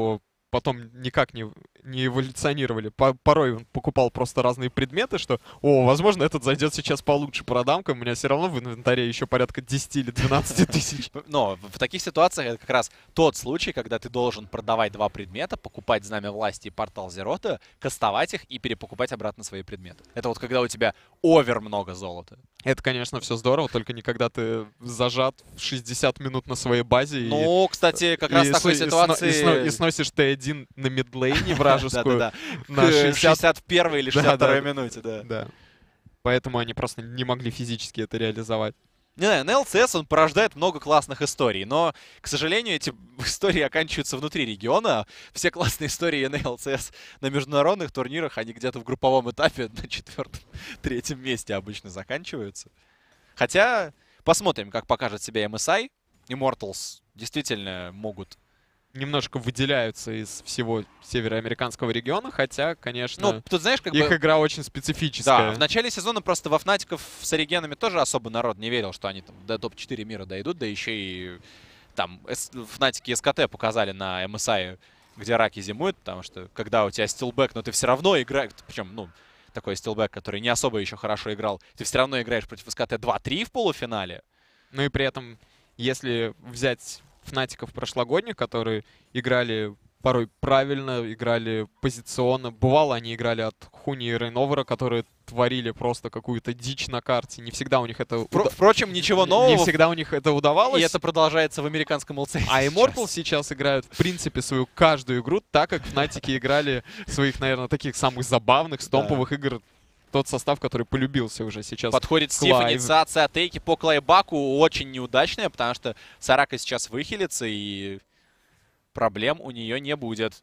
потом никак не эволюционировали. Порой он покупал просто разные предметы, что, возможно, этот зайдет сейчас получше, продам-ка, у меня все равно в инвентаре еще порядка 10 или 12 тысяч. Но в таких ситуациях это как раз тот случай, когда ты должен продавать два предмета, покупать Знамя Власти и Портал Зерота, кастовать их и перепокупать обратно свои предметы. Это вот когда у тебя овер много золота. Это, конечно, все здорово, только не когда ты зажат в 60 минут на своей базе. Ну, кстати, как раз в такой ситуации... И сносишь Т1 на мидлейне вражескую. Да-да-да. На 61 или 62 минуте, да. Да. Поэтому они просто не могли физически это реализовать. Не знаю, на ЛЦС он порождает много классных историй, но, к сожалению, эти истории оканчиваются внутри региона. Все классные истории на ЛЦС на международных турнирах, они где-то в групповом этапе на 4-3 месте обычно заканчиваются. Хотя, посмотрим, как покажет себя MSI. Immortals действительно могут... Немножко выделяются из всего североамериканского региона, хотя, конечно, ну, тут, знаешь, как их бы... игра очень специфическая. Да, в начале сезона просто во Фнатиков с оригенами тоже особо народ не верил, что они там до топ-4 мира дойдут, да еще и там Фнатики СКТ показали на MSI, где раки зимуют, потому что когда у тебя стилбэк, но ты все равно играешь, причем, ну, такой стилбэк, который не особо еще хорошо играл, ты все равно играешь против СКТ 2-3 в полуфинале. Ну и при этом, если взять Фнатиков прошлогодних, которые играли порой правильно, играли позиционно. Бывало, они играли от Хуни и Рейновера, которые творили просто какую-то дичь на карте. Не всегда у них это... Впрочем, ничего нового. Не всегда у них это удавалось. И это продолжается в американском ЛЦ. А Immortal сейчас играют, в принципе, свою каждую игру так, как Фнатики играли своих, наверное, таких самых забавных, стомповых игр. Тот состав, который полюбился уже сейчас. Подходит Стив, инициация атаки по Клайбаку очень неудачная, потому что Сарака сейчас выхилится, и проблем у нее не будет.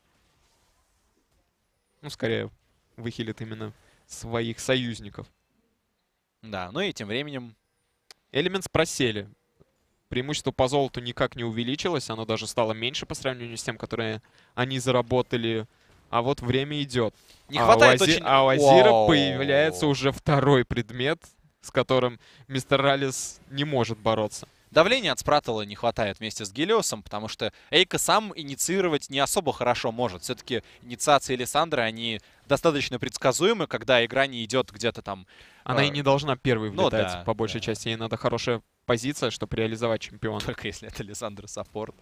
Ну, скорее, выхилит именно своих союзников. Да, ну и тем временем... Elements просели. Преимущество по золоту никак не увеличилось, оно даже стало меньше по сравнению с тем, которые они заработали. А вот время идет. Не хватает у Азира появляется уже второй предмет, с которым мистер Раллис не может бороться. Давления от Спраттла не хватает вместе с Гелиосом, потому что Эйка сам инициировать не особо хорошо может. Все-таки инициации Лиссандры, они достаточно предсказуемы, когда игра не идет где-то там... Она и не должна первой влетать, да, по большей части. Ей надо хорошая позиция, чтобы реализовать чемпиона. Только если это Лиссандра саппорт.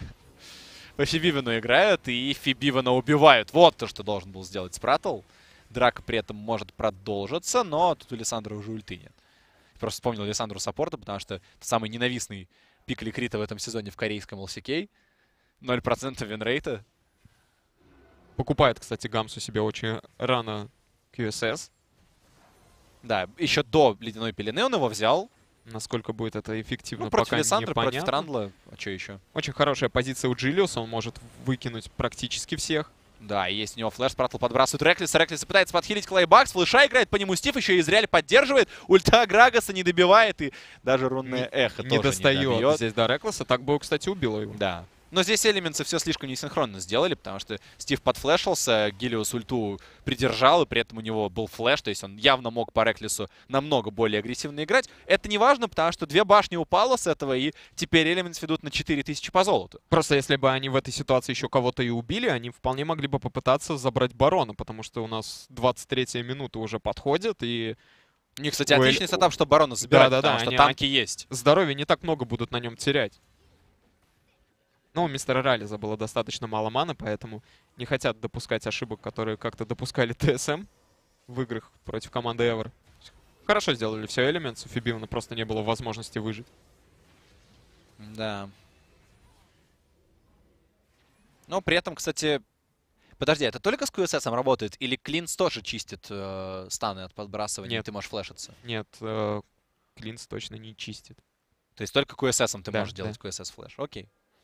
По Фибивену играют, и Фибивена убивают. Вот то, что должен был сделать Спраттл. Драка при этом может продолжиться, но тут у Лиссандра уже ульты нет. Просто вспомнил Лиссандру саппорта, потому что это самый ненавистный пик Ликрита в этом сезоне в корейском LCK. 0% винрейта. Покупает, кстати, Гамсу себе очень рано QSS. Да, еще до ледяной пелены он его взял. Насколько будет это эффективно, ну, против пока Лиссандры, непонятно. против Трандла, а что еще? Очень хорошая позиция у Джилиуса, он может выкинуть практически всех. Да, есть у него флеш, Спраттл подбрасывает Реклиса, Реклис пытается подхилить Клейбакс, флеша играет по нему Стив, еще и Израиль поддерживает, ульта Грагаса не добивает, и даже рунное эхо не тоже достает не добьет. Здесь до Реклиса, так бы, кстати, убило его. Да. Но здесь элементы все слишком несинхронно сделали, потому что Стив подфлешился, Гелиос ульту придержал, и при этом у него был флеш, то есть он явно мог по Реклису намного более агрессивно играть. Это не важно, потому что 2 башни упало с этого, и теперь элементы ведут на 4000 по золоту. Просто если бы они в этой ситуации еще кого-то и убили, они вполне могли бы попытаться забрать барона, потому что у нас 23-я минута уже подходит, и... У них, кстати, отличный сетап, чтобы барона забирать, потому что танки есть. Здоровья не так много будут на нем терять. Ну, у мистера Раллиза было достаточно мало маны, поэтому не хотят допускать ошибок, которые как-то допускали ТСМ в играх против команды Ever. Хорошо сделали все Elements, у Фибивена просто не было возможности выжить. Да. Но при этом, кстати... Подожди, это только с QSS работает? Или Клинс тоже чистит станы от подбрасывания, Нет. и ты можешь флешиться? Нет, Клинс точно не чистит. То есть только QSS ты можешь да. делать QSS флеш. Окей.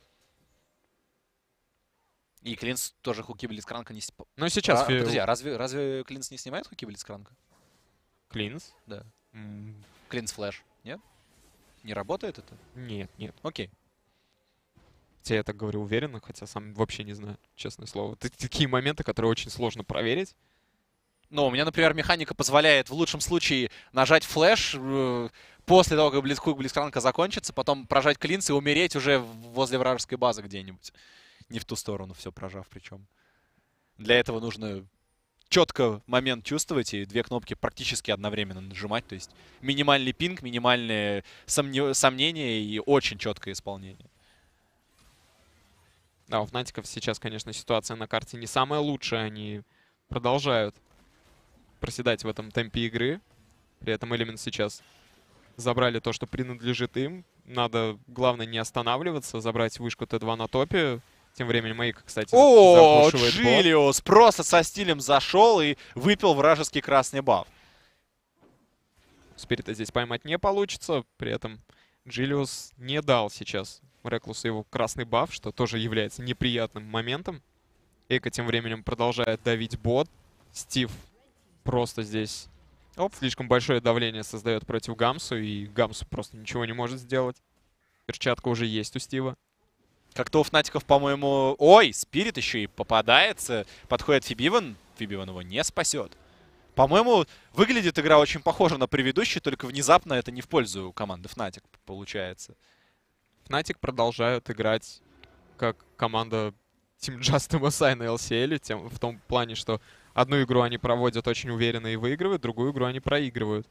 И Клинс тоже хуки Блицкранка не... Ну, сейчас... Подожди, а разве Клинс не снимает хуки Блицкранка? Клинс? Да. Клинс флеш, нет? Не работает это? Нет, нет. Окей. Хотя я так говорю уверенно, хотя сам вообще не знаю, честное слово. Такие моменты, которые очень сложно проверить. Ну, у меня, например, механика позволяет в лучшем случае нажать флеш после того, как Блицкранка закончится, потом прожать Клинс и умереть уже возле вражеской базы где-нибудь. не в ту сторону все прожав причем. Для этого нужно четко момент чувствовать и две кнопки практически одновременно нажимать. То есть минимальный пинг, минимальные сомнения и очень четкое исполнение. Да, у Фнатиков сейчас, конечно, ситуация на карте не самая лучшая. Они продолжают проседать в этом темпе игры. При этом Elements сейчас забрали то, что принадлежит им. Надо, главное, не останавливаться, забрать вышку Т2 на топе. Тем временем Мейка, кстати, О, запушивает бот. Джилиус просто со стилем зашел и выпил вражеский красный баф. Спирита здесь поймать не получится. При этом Джилиус не дал сейчас Реклусу его красный баф, что тоже является неприятным моментом. Эйка тем временем продолжает давить бот. Стив просто здесь слишком большое давление создает против Гамсу, и Гамсу просто ничего не может сделать. Перчатка уже есть у Стива. Как-то у Фнатиков, по-моему... Ой, Спирит еще и попадается. Подходит Фибиван. Фибиван его не спасет. По-моему, выглядит игра очень похожа на предыдущую, только внезапно это не в пользу команды Фнатик получается. Фнатик продолжают играть как команда Team Just MSI на LCL, в том плане, что одну игру они проводят очень уверенно и выигрывают, другую игру они проигрывают.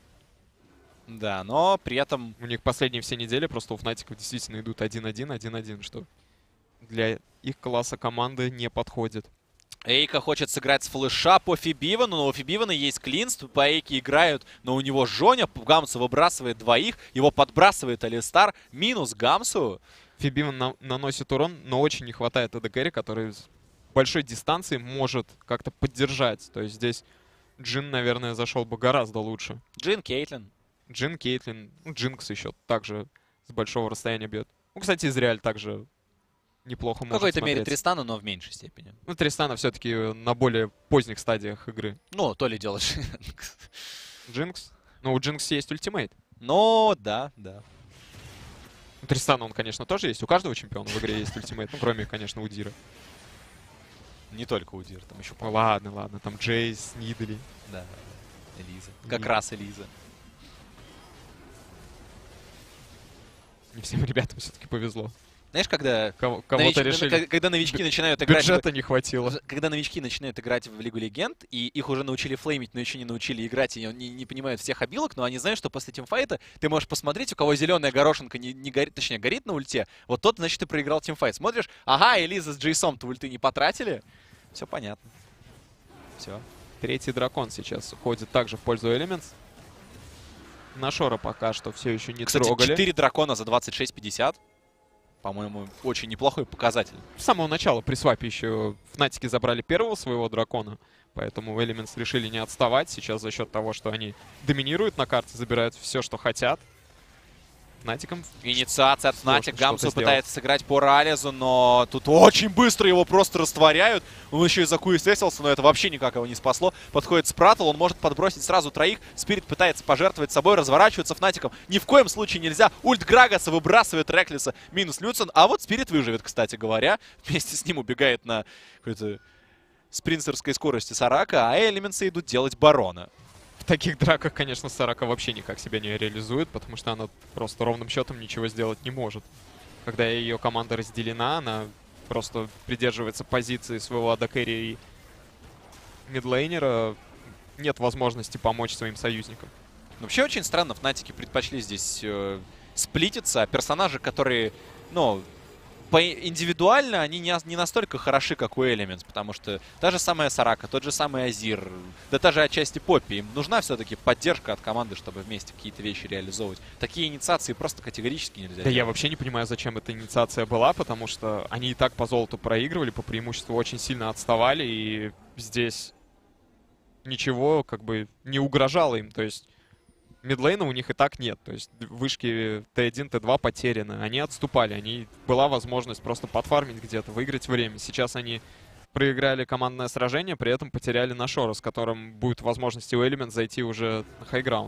Да, но при этом... У них последние все недели просто у Фнатиков действительно идут 1-1, 1-1, что для их класса команды не подходит. Эйка хочет сыграть с флеша по Фибивану, но у Фибивана есть клинс, по Эйке играют, но у него Жоня, Гамсу выбрасывает двоих, его подбрасывает Алистар, минус Гамсу. Фибиван наносит урон, но очень не хватает AD Carry, который с большой дистанции может как-то поддержать. То есть здесь Джин, наверное, зашел бы гораздо лучше. Джин, Кейтлин. Джин, Кейтлин, ну, Джинкс еще также с большого расстояния бьет. Ну, кстати, Израиль также неплохо может В какой-то мере смотреться. Тристана, но в меньшей степени. Ну, Тристана все-таки на более поздних стадиях игры. Ну, то ли делаешь. Джинкс? Ну, у Джинкс есть ультимейт. Ну, да, да. У Тристана он, конечно, тоже есть. У каждого чемпиона в игре есть ультимейт. Ну, кроме, конечно, у Дира. Не только у Дир, там еще... Ну, ладно. Там Джейс, Нидали. Да, Элиза. Как раз Элиза. Не всем ребятам все-таки повезло. Знаешь, когда Кого-то решили. когда новички начинают играть... Бюджета не хватило. Когда новички начинают играть в Лигу Легенд, и их уже научили флеймить, но еще не научили играть, и не понимают всех обилок, но они знают, что после тимфайта ты можешь посмотреть, у кого зеленая горошинка не горит, точнее, горит на ульте, вот тот, значит, ты проиграл тимфайт. Смотришь, ага, Элиза с Джейсом-то ульты не потратили. Все понятно. Все. Третий дракон сейчас уходит также в пользу Elements. На Шора пока что все еще не Кстати, трогали. 4 дракона за 26-50. По-моему, очень неплохой показатель. С самого начала при свапе еще Фнатики забрали первого своего дракона. Поэтому Elements решили не отставать. Сейчас за счет того, что они доминируют на карте, забирают все, что хотят. Фнатиком Инициация от сложно Фнатик. Гамсу что-то пытается сыграть по Рализу, но тут очень быстро его просто растворяют. Он еще и за QSS-ился, но это вообще никак его не спасло. Подходит Спратл, он может подбросить сразу троих. Спирит пытается пожертвовать собой, разворачивается Фнатиком. Ни в коем случае нельзя. Ульт Грагаса выбрасывает Реклиса, минус Люцен. А вот Спирит выживет, кстати говоря. Вместе с ним убегает на какой-то спринтерской скорости Сарака, а Элеменсы идут делать барона. в таких драках, конечно, Сарака вообще никак себя не реализует, потому что она просто ровным счетом ничего сделать не может. Когда ее команда разделена, она просто придерживается позиции своего AD-кэрри и мидлейнера. Нет возможности помочь своим союзникам. Вообще очень странно, Фнатики предпочли здесь сплититься, а персонажи, которые, ну, индивидуально, они не настолько хороши, как у Elements, потому что та же самая Сарака, тот же самый Азир, да та же отчасти Поппи, им нужна все-таки поддержка от команды, чтобы вместе какие-то вещи реализовывать. Такие инициации просто категорически нельзя делать. Я вообще не понимаю, зачем эта инициация была, потому что они и так по золоту проигрывали, по преимуществу очень сильно отставали, и здесь ничего как бы не угрожало им, то есть мидлейна у них и так нет, то есть вышки Т1, Т2 потеряны, они отступали, была возможность просто подфармить где-то, выиграть время. Сейчас они проиграли командное сражение, при этом потеряли на Шора, с которым будет возможность у Element зайти уже на хайграунд.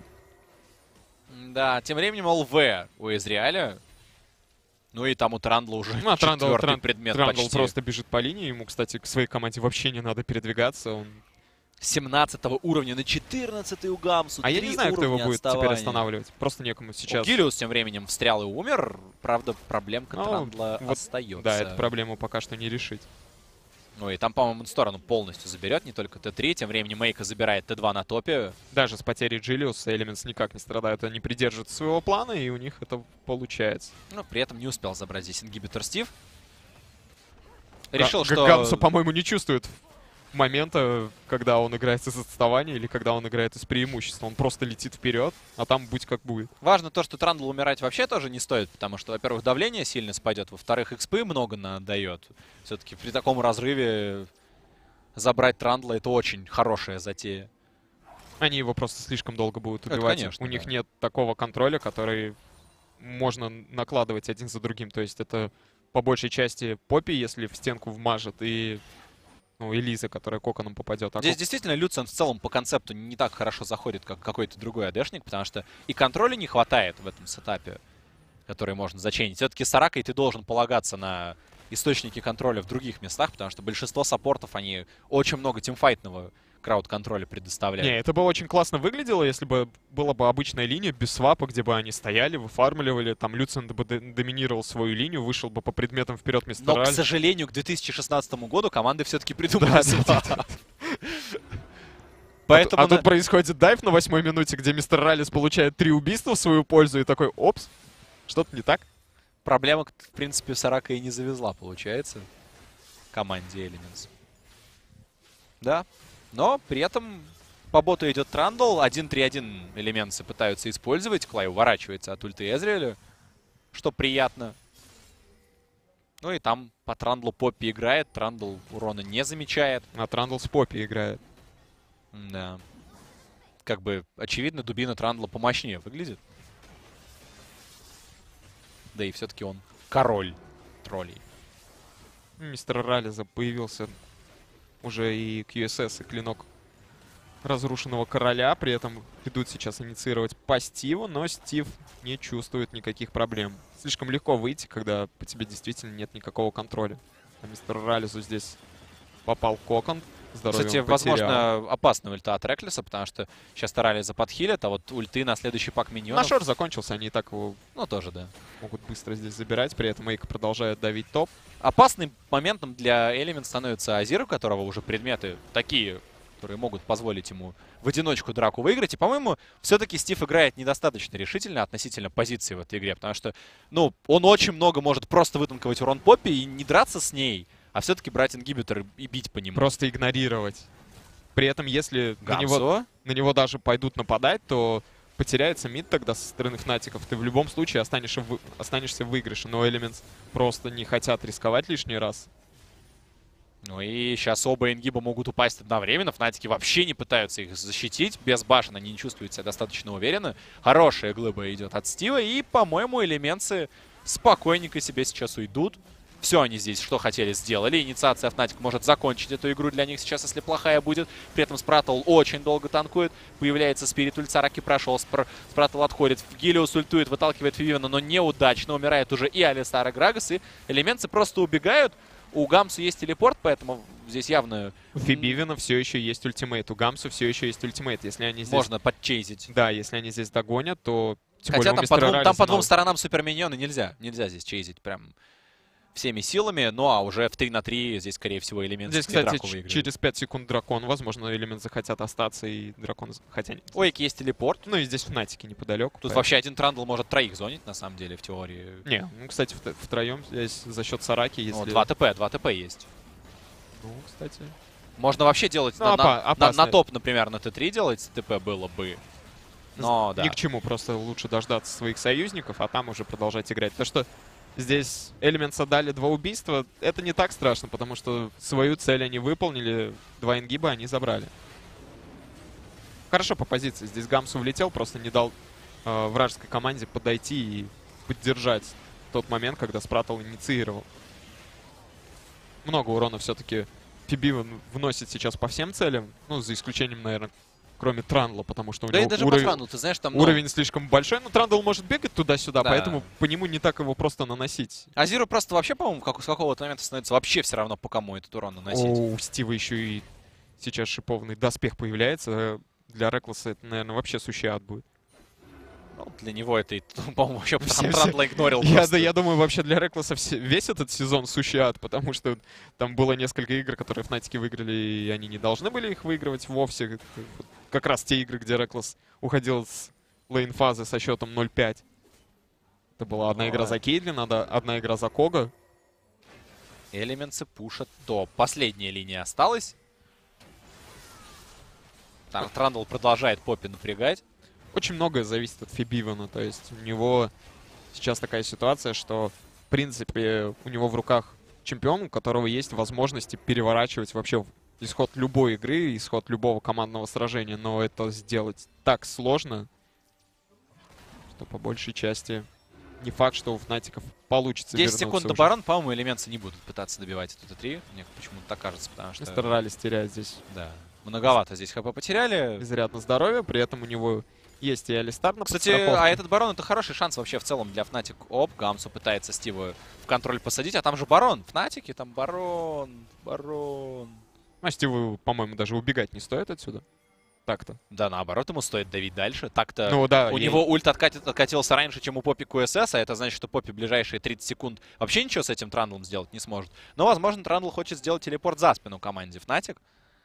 Да, тем временем ЛВ у Израиля. Ну и там у Трандла уже четвертый предмет Трандл почти. просто бежит по линии, ему, кстати, к своей команде вообще не надо передвигаться, он 17 уровня на 14 у Гамсу. А я не знаю, кто его будет теперь останавливать. Просто некому сейчас. Гилиус тем временем встрял и умер. Правда, проблемка Трандла вот, остается. Да, эту проблему пока что не решить. Ну и там, по-моему, сторону полностью заберет, не только Т3. Тем временем Мейка забирает Т2 на топе. Даже с потерей Джилиуса Элементс никак не страдают. Они придерживаются своего плана, и у них это получается. Но при этом не успел забрать здесь ингибитор Стив. Решил, что... Гамсу, по-моему, не чувствует момента, когда он играет из отставания или когда он играет из преимущества. Он просто летит вперед, а там будь как будет. Важно то, что Трандл умирать вообще тоже не стоит, потому что, во-первых, давление сильно спадет, во-вторых, экспы много отдает. Все-таки при таком разрыве забрать Трандла — это очень хорошая затея. Они его просто слишком долго будут убивать. Конечно, у них нет такого контроля, который можно накладывать один за другим. То есть это по большей части Поппи, если в стенку вмажет, и... Ну, и Лиза, которая коконом попадет. Здесь действительно Люциан в целом по концепту не так хорошо заходит, как какой-то другой АДшник, потому что и контроля не хватает в этом сетапе, который можно зачейнить. Все-таки с Аракой ты должен полагаться на источники контроля в других местах, потому что большинство саппортов, они очень много тимфайтного крауд-контроля предоставляют. Не, это бы очень классно выглядело, если бы была бы обычная линия без свапа, где бы они стояли, выфармливали, там Люциан бы доминировал свою линию, вышел бы по предметам вперед Мистер Раль. Но, к сожалению, к 2016 году команды все-таки придумали свап. Поэтому тут происходит дайв на 8-й минуте, где Мистер Раллис получает 3 убийства в свою пользу и такой, опс, что-то не так. Проблема, в принципе, Сарака и не завезла, получается, команде Elements. Да. Но при этом по боту идет Трандл. 1-3-1 элементы пытаются использовать. Клай уворачивается от ульты Эзриэля, что приятно. Ну и там по Трандлу Поппи играет. Трандл урона не замечает. А Трандл с Поппи играет. Да. Как бы, очевидно, дубина Трандла помощнее выглядит. Да и все-таки он король троллей. Мистер Раллиза появился уже и QSS, и клинок разрушенного короля. При этом идут сейчас инициировать по Стиву, но Стив не чувствует никаких проблем. Слишком легко выйти, когда по тебе действительно нет никакого контроля. А мистеру Раллизу здесь попал кокон. Здоровье. Кстати, возможно, опасная ульта от Реклиса, потому что сейчас Раллиза подхилят, а вот ульты на следующий пак миньонов... На шорт закончился, они и так его... Ну, тоже, да. Могут быстро здесь забирать, при этом Мейка продолжает давить топ. Опасным моментом для Element становится Азир, у которого уже предметы такие, которые могут позволить ему в одиночку драку выиграть. И, по-моему, все-таки Стив играет недостаточно решительно относительно позиции в этой игре, потому что, ну, он очень много может просто вытанковать урон Поппи и не драться с ней, а все-таки брать ингибитор и бить по нему. Просто игнорировать. При этом, если на него даже пойдут нападать, то потеряется мид тогда со стороны Фнатиков. Ты в любом случае останешься в выигрыше. Но Elements просто не хотят рисковать лишний раз. Ну и сейчас оба ингиба могут упасть одновременно. Фнатики вообще не пытаются их защитить. Без башен они не чувствуют себя достаточно уверенно. Хорошая глыба идет от Стива. И, по-моему, элементы спокойненько себе сейчас уйдут. Все они здесь, что хотели, сделали. Инициация Fnatic может закончить эту игру для них сейчас, если плохая будет. При этом Спратл очень долго танкует. Появляется Спирит, ульт Сараки прошел. Спратл отходит. Гилиус ультует, выталкивает Фививена, но неудачно. Умирает уже и Алистар, и Грагас. И элементы просто убегают. У Гамсу есть телепорт, поэтому здесь явно... У Фибивена все еще есть ультимейт. У Гамсу все еще есть ультимейт. Если они здесь... Можно подчейзить. Да, если они здесь догонят, то... Хотя там по двум сторонам суперминьоны нельзя. Нельзя здесь чейзить прям... всеми силами, ну а уже в 3 на 3 здесь, скорее всего, элемент здесь, кстати, через 5 секунд дракон. Возможно, элемент захотят остаться, и дракон... Хотя нет. У Эйки есть телепорт. Ну и здесь Фнатики неподалеку. Тут вообще один Трандл может троих зонить, на самом деле, в теории. Не, ну, кстати, втроем здесь за счет Сараки, если... Ну, 2 ТП есть. Ну, кстати... Можно вообще делать на топ, например, на Т3 делать ТП было бы. Но, да. Ни к чему, просто лучше дождаться своих союзников, а там уже продолжать играть. То, что здесь Elements отдали 2 убийства, это не так страшно, потому что свою цель они выполнили, 2 ингиба они забрали. Хорошо по позиции. Здесь Гамсу влетел, просто не дал вражеской команде подойти и поддержать тот момент, когда Спратл инициировал. Много урона все-таки Фибивен вносит сейчас по всем целям, ну, за исключением, наверное, кроме Трандла, потому что у него и даже по Трандлу, ты знаешь, там, уровень слишком большой. Но Трандл может бегать туда-сюда, да. Поэтому по нему не так его просто наносить. Азиру просто вообще, по-моему, с какого-то момента становится вообще все равно, по кому этот урон наносить. У Стива еще и сейчас шипованный доспех появляется, для Рекласа это, наверное, вообще сущий ад будет. Ну, для него это, по-моему, вообще Все- Трандла игнорил Я просто. думаю, вообще для Рекласа весь этот сезон сущий ад, потому что там было несколько игр, которые Фнатики выиграли, и они не должны были их выигрывать вовсе. Это вот как раз те игры, где Реклас уходил с лейн-фазы со счетом 0-5. Это была одна игра за Кейтлин, одна игра за Кога. Элементсы пушат топ. Последняя линия осталась. Там Трандл продолжает Поппи напрягать. Очень многое зависит от Фибивана, то есть у него сейчас такая ситуация, что в принципе у него в руках чемпион, у которого есть возможности переворачивать вообще исход любой игры, исход любого командного сражения, но это сделать так сложно, что по большей части не факт, что у Фнатиков получится 10 вернуться секунд до уже. барон, по-моему, элементцы не будут пытаться добивать эту Т3. Мне почему-то так кажется, потому что... Мистер Раллис теряет здесь Да, многовато здесь ХП потеряли. изрядно здоровья, при этом у него есть и Алистар на Кстати, подстраховке. а этот барон — это хороший шанс вообще в целом для Fnatic. Оп, Гамсу пытается Стива в контроль посадить, а там же барон. Фнатики, там барон. А Стиву, по-моему, даже убегать не стоит отсюда. Так-то. Да, наоборот, ему стоит давить дальше. Так-то Ну да, у него ульт откатился раньше, чем у Поппи QSS, а это значит, что Поппи ближайшие 30 секунд вообще ничего с этим Трандлом сделать не сможет. Но, возможно, Трандл хочет сделать телепорт за спину команде Fnatic.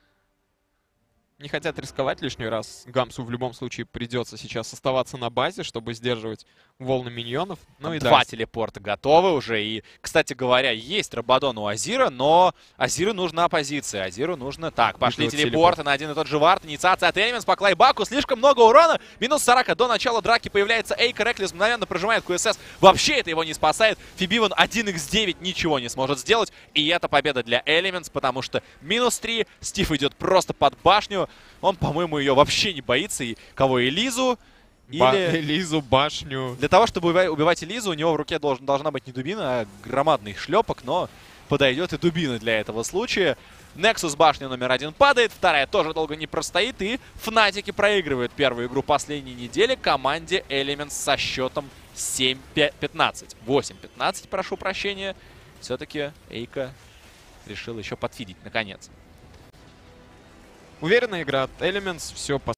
Не хотят рисковать лишний раз. Гамсу в любом случае придется сейчас оставаться на базе, чтобы сдерживать волны миньонов. Ну и Два да, телепорта готовы уже. И, кстати говоря, есть Рабадон у Азира, но Азиру нужна оппозиция. Азиру нужно... Так, пошли Выигрывать телепорты на один и тот же вард. Инициация от Элементс по Клайбаку. Слишком много урона. Минус 40 до начала драки появляется Эйка. Реклис мгновенно прожимает QSS. Вообще это его не спасает. Фибиван 1х9 ничего не сможет сделать. И это победа для Элементс, потому что минус 3. Стив идет просто под башню. Он, по-моему, ее вообще не боится. И кого? Элизу? Или... Элизу, башню. Для того, чтобы убивать Элизу, у него в руке должна быть не дубина, а громадный шлепок, но подойдет и дубина для этого случая. Nexus башня номер 1 падает, вторая тоже долго не простоит, и Фнатики проигрывают первую игру последней недели команде Elements со счетом 7-15. 8-15, прошу прощения. Все-таки Эйка решил еще подфидить, наконец. Уверенная игра от Elements, все по